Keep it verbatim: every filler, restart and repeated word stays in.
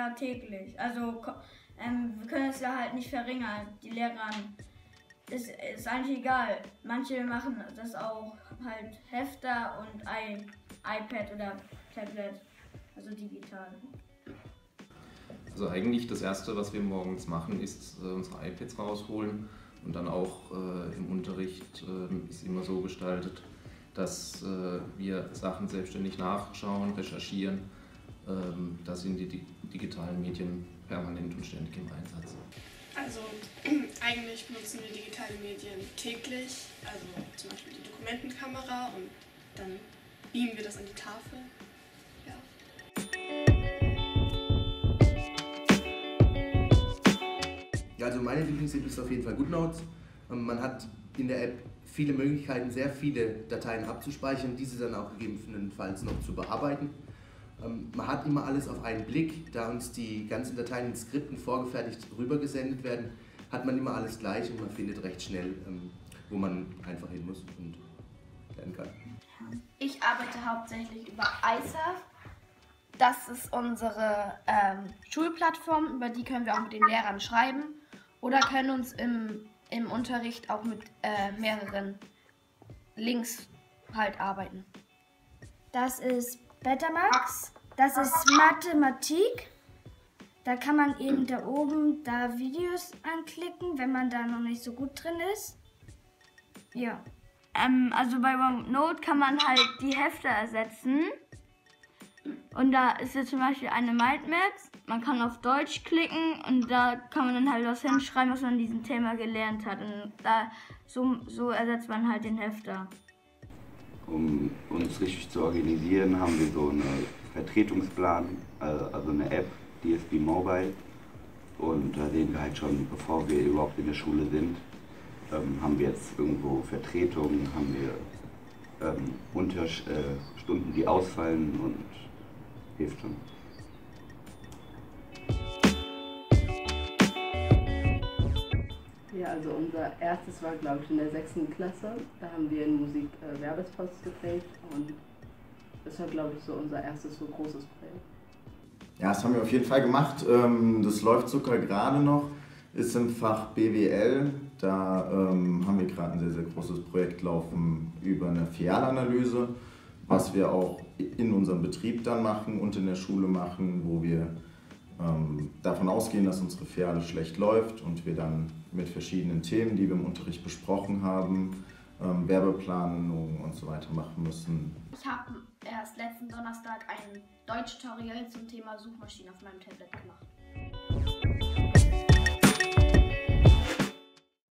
ja täglich. Also ähm, wir können es ja halt nicht verringern. Die Lehrer, das ist eigentlich egal. Manche machen das auch halt Hefter und I iPad oder Tablet, also digital. Also eigentlich das Erste, was wir morgens machen, ist äh, unsere iPads rausholen und dann auch äh, im Unterricht äh, ist immer so gestaltet, dass äh, wir Sachen selbstständig nachschauen, recherchieren. Ähm, da sind die, die digitalen Medien permanent und ständig im Einsatz. Also eigentlich benutzen wir digitale Medien täglich, also zum Beispiel die Dokumentenkamera und dann beamen wir das an die Tafel. Ja. Ja, also meine Lieblings-App ist auf jeden Fall GoodNotes. Man hat in der App viele Möglichkeiten, sehr viele Dateien abzuspeichern, diese dann auch gegebenenfalls noch zu bearbeiten. Man hat immer alles auf einen Blick, da uns die ganzen Dateien in Skripten vorgefertigt rübergesendet werden, hat man immer alles gleich und man findet recht schnell, wo man einfach hin muss und lernen kann. Ich arbeite hauptsächlich über I S A F. Das ist unsere ähm, Schulplattform, über die können wir auch mit den Lehrern schreiben oder können uns im, im Unterricht auch mit äh, mehreren Links halt arbeiten. Das ist Betamax, das ist Mathematik. Da kann man eben da oben da Videos anklicken, wenn man da noch nicht so gut drin ist. Ja. Ähm, also bei OneNote kann man halt die Hefte ersetzen. Und da ist jetzt zum Beispiel eine Mindmaps. Man kann auf Deutsch klicken und da kann man dann halt was hinschreiben, was man in diesem Thema gelernt hat. Und da, so, so ersetzt man halt den Hefter. Um uns richtig zu organisieren, haben wir so einen Vertretungsplan, also eine App, D S B Mobile. Und da sehen wir halt schon, bevor wir überhaupt in der Schule sind, ähm, haben wir jetzt irgendwo Vertretungen, haben wir ähm, Unterstunden, die ausfallen und hilft schon. Ja, also unser erstes war, glaube ich, in der sechsten Klasse. Da haben wir in Musik äh, Werbespots gedreht und das war, glaube ich, so unser erstes so großes Projekt. Ja, das haben wir auf jeden Fall gemacht. Das läuft sogar gerade noch, ist im Fach B W L. Da ähm, haben wir gerade ein sehr, sehr großes Projekt laufen über eine Filialanalyse, was wir auch in unserem Betrieb dann machen und in der Schule machen, wo wir ähm, davon ausgehen, dass unsere Filiale schlecht läuft und wir dann mit verschiedenen Themen, die wir im Unterricht besprochen haben, ähm, Werbeplanung und so weiter machen müssen. Ich habe erst letzten Donnerstag ein Deutsch-Tutorial zum Thema Suchmaschinen auf meinem Tablet gemacht.